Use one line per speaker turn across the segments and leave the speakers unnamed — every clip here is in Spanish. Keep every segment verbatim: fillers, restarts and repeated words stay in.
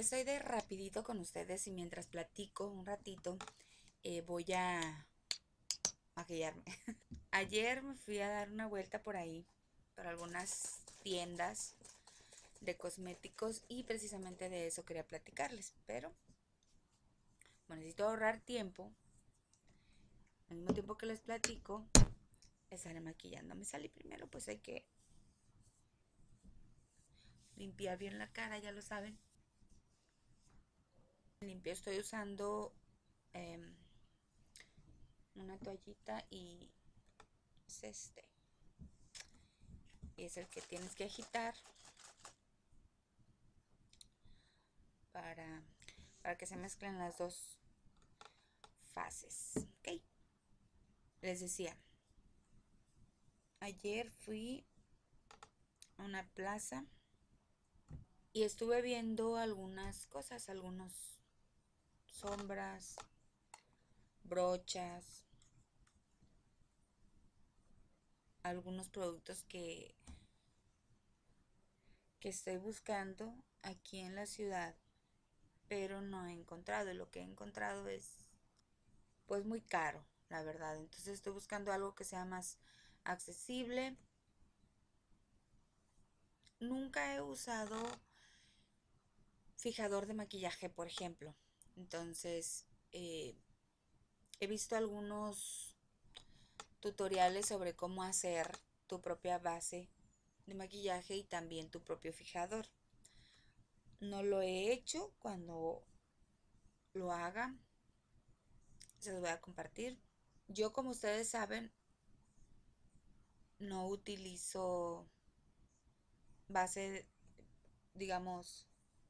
Aquí estoy de rapidito con ustedes y mientras platico un ratito eh, voy a maquillarme. Ayer me fui a dar una vuelta por ahí, por algunas tiendas de cosméticos y precisamente de eso quería platicarles, pero bueno, necesito ahorrar tiempo. Al mismo tiempo que les platico, estaré maquillándome. Salí primero, pues hay que limpiar bien la cara, ya lo saben. Limpio, estoy usando eh, una toallita y es este. Y es el que tienes que agitar para, para que se mezclen las dos fases. Ok. Les decía, ayer fui a una plaza y estuve viendo algunas cosas, algunos sombras, brochas, algunos productos que, que estoy buscando aquí en la ciudad, pero no he encontrado. Y lo que he encontrado es pues muy caro, la verdad. Entonces estoy buscando algo que sea más accesible. Nunca he usado fijador de maquillaje, por ejemplo. Entonces, eh, he visto algunos tutoriales sobre cómo hacer tu propia base de maquillaje y también tu propio fijador. No lo he hecho. Cuando lo haga, se los voy a compartir. Yo, como ustedes saben, no utilizo base, digamos,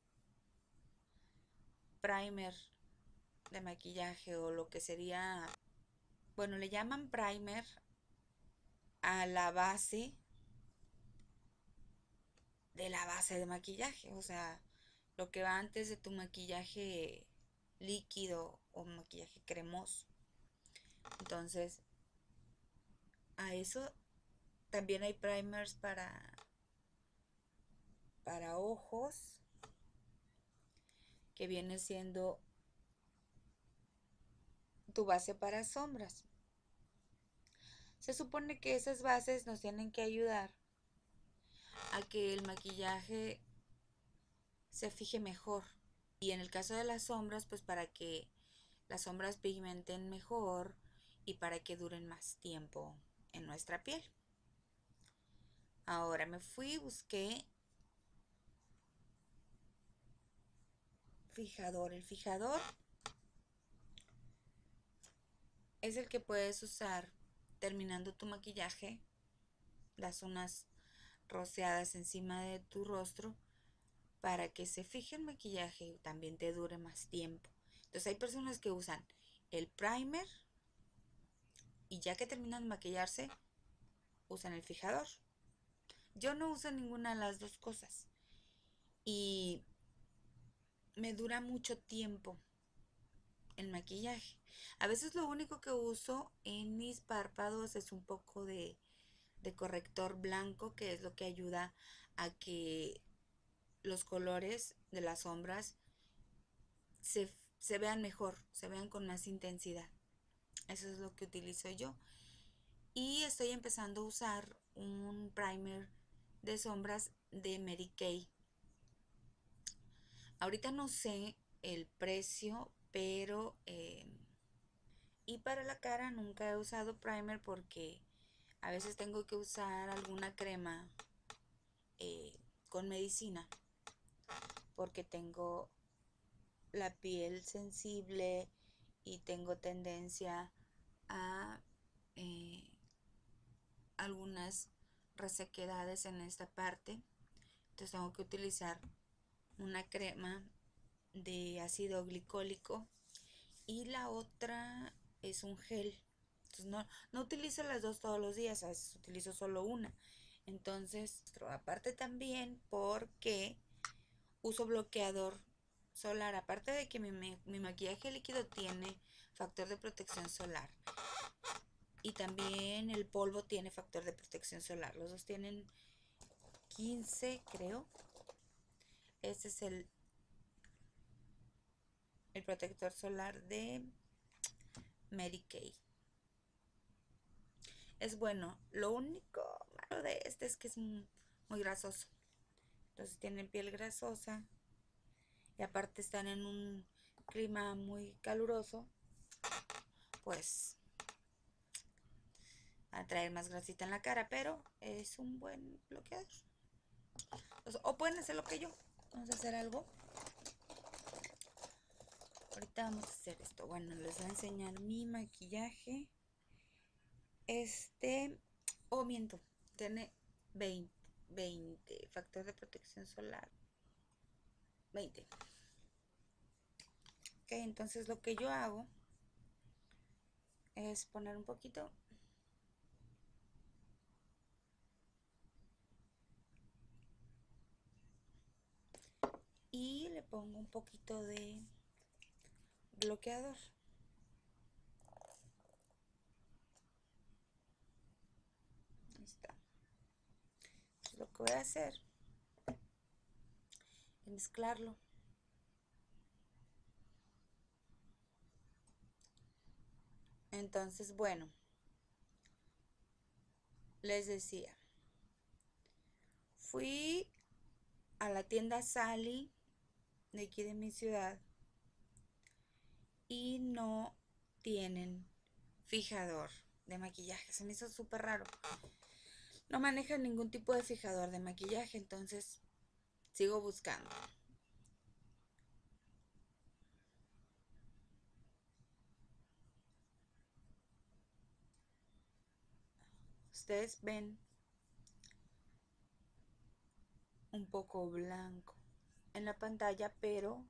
primer de maquillaje o lo que sería, bueno, le llaman primer a la base de la base de maquillaje, o sea, lo que va antes de tu maquillaje líquido o maquillaje cremoso. Entonces, a eso también hay primers para para ojos, que viene siendo tu base para sombras. Se supone que esas bases nos tienen que ayudar a que el maquillaje se fije mejor. Y en el caso de las sombras, pues para que las sombras pigmenten mejor y para que duren más tiempo en nuestra piel. Ahora me fui y busqué fijador. El fijador es el que puedes usar terminando tu maquillaje. Das unas rociadas encima de tu rostro para que se fije el maquillaje y también te dure más tiempo. Entonces hay personas que usan el primer y ya que terminan de maquillarse, usan el fijador. Yo no uso ninguna de las dos cosas y me dura mucho tiempo el maquillaje. A veces lo único que uso en mis párpados es un poco de, de corrector blanco, que es lo que ayuda a que los colores de las sombras se, se vean mejor, se vean con más intensidad. Eso es lo que utilizo yo. Y estoy empezando a usar un primer de sombras de Mary Kay. Ahorita no sé el precio, pero eh, y para la cara nunca he usado primer porque a veces tengo que usar alguna crema eh, con medicina, porque tengo la piel sensible y tengo tendencia a eh, algunas resequedades en esta parte. Entonces tengo que utilizar una crema de ácido glicólico y la otra es un gel. Entonces no, no utilizo las dos todos los días, a veces utilizo solo una. Entonces, aparte también porque uso bloqueador solar, aparte de que mi, mi maquillaje líquido tiene factor de protección solar y también el polvo tiene factor de protección solar. Los dos tienen quince, creo. Este es el el protector solar de Mary Kay. Es bueno, lo único malo de este es que es muy grasoso. Entonces tienen piel grasosa y aparte están en un clima muy caluroso, pues a traer más grasita en la cara, pero es un buen bloqueador. Entonces, o pueden hacer lo que yo. Vamos a hacer algo. Ahorita vamos a hacer esto. Bueno, les voy a enseñar mi maquillaje. Este, o oh, miento, tiene veinte, veinte, factor de protección solar. veinte. Ok, entonces lo que yo hago es poner un poquito y le pongo un poquito de bloqueador. Ahí está. Entonces, lo que voy a hacer es mezclarlo. Entonces, bueno, les decía, fui a la tienda Sally de aquí de mi ciudad y no tienen fijador de maquillaje. Se me hizo súper raro. No manejan ningún tipo de fijador de maquillaje, entonces sigo buscando. Ustedes ven un poco blanco en la pantalla, pero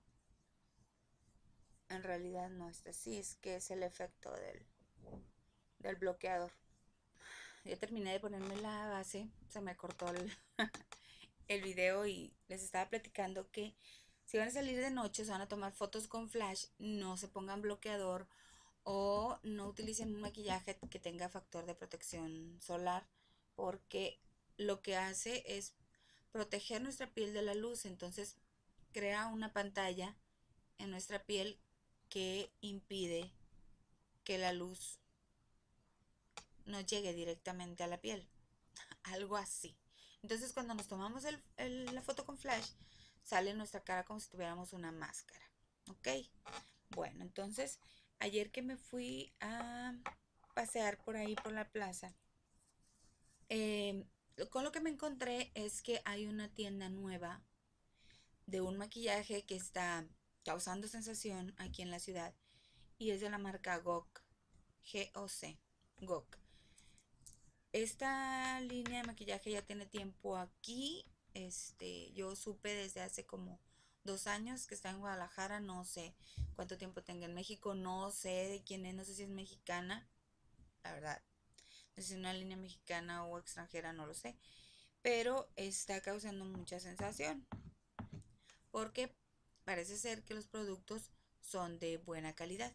en realidad no está así. Es que es el efecto del, del bloqueador. Ya terminé de ponerme la base, se me cortó el, el video y les estaba platicando que si van a salir de noche, se van a tomar fotos con flash, no se pongan bloqueador o no utilicen un maquillaje que tenga factor de protección solar, porque lo que hace es proteger nuestra piel de la luz. Entonces crea una pantalla en nuestra piel que impide que la luz nos llegue directamente a la piel, algo así. Entonces cuando nos tomamos el, el, la foto con flash, sale nuestra cara como si tuviéramos una máscara. Ok, bueno, entonces ayer que me fui a pasear por ahí por la plaza, eh, con lo que me encontré es que hay una tienda nueva de un maquillaje que está causando sensación aquí en la ciudad y es de la marca Gok, G O C, Gok. Esta línea de maquillaje ya tiene tiempo aquí. Este, yo supe desde hace como dos años que está en Guadalajara. No sé cuánto tiempo tenga en México. No sé de quién es. No sé si es mexicana. La verdad. No sé si es una línea mexicana o extranjera. No lo sé. Pero está causando mucha sensación. Porque parece ser que los productos son de buena calidad.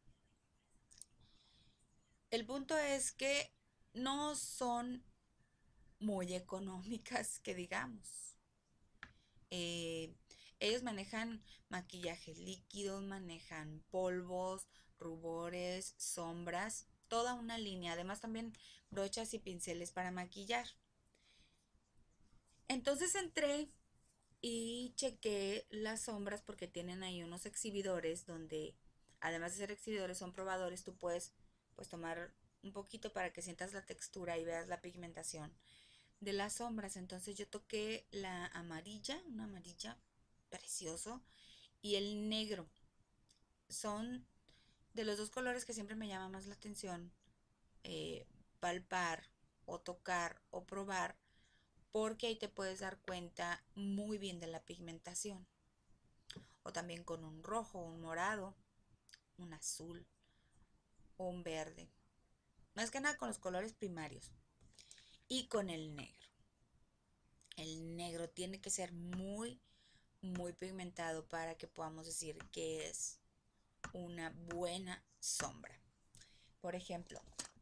El punto es que no son muy económicas, que digamos. Eh, ellos manejan maquillajes líquidos, manejan polvos, rubores, sombras, toda una línea. Además también brochas y pinceles para maquillar. Entonces entré y chequé las sombras porque tienen ahí unos exhibidores donde, además de ser exhibidores, son probadores. Tú puedes pues tomar un poquito para que sientas la textura y veas la pigmentación de las sombras. Entonces yo toqué la amarilla, una amarilla precioso, y el negro. Son de los dos colores que siempre me llama más la atención eh, palpar o tocar o probar, porque ahí te puedes dar cuenta muy bien de la pigmentación. O también con un rojo, un morado, un azul o un verde. Más que nada con los colores primarios. Y con el negro. El negro tiene que ser muy, muy pigmentado para que podamos decir que es una buena sombra. Por ejemplo,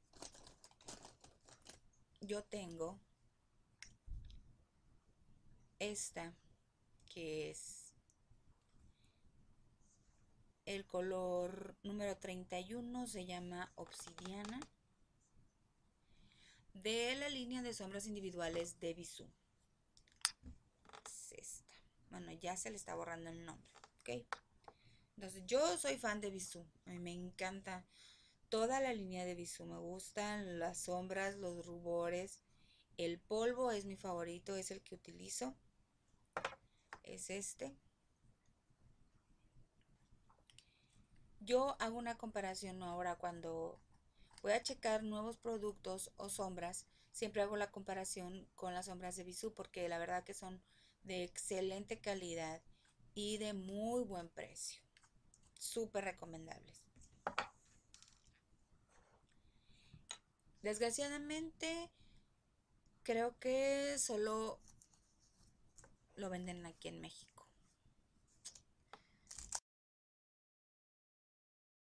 yo tengo esta que es El color número treinta y uno se llama Obsidiana, de la línea de sombras individuales de Bisú. Es esta. Bueno, ya se le está borrando el nombre, ¿ok? Entonces, yo soy fan de Bisú. A mí me encanta toda la línea de Bisú. Me gustan las sombras, los rubores. El polvo es mi favorito, es el que utilizo. Es este. Yo hago una comparación ahora cuando voy a checar nuevos productos o sombras. Siempre hago la comparación con las sombras de Bisú porque la verdad que son de excelente calidad y de muy buen precio. Súper recomendables. Desgraciadamente, creo que solo lo venden aquí en México.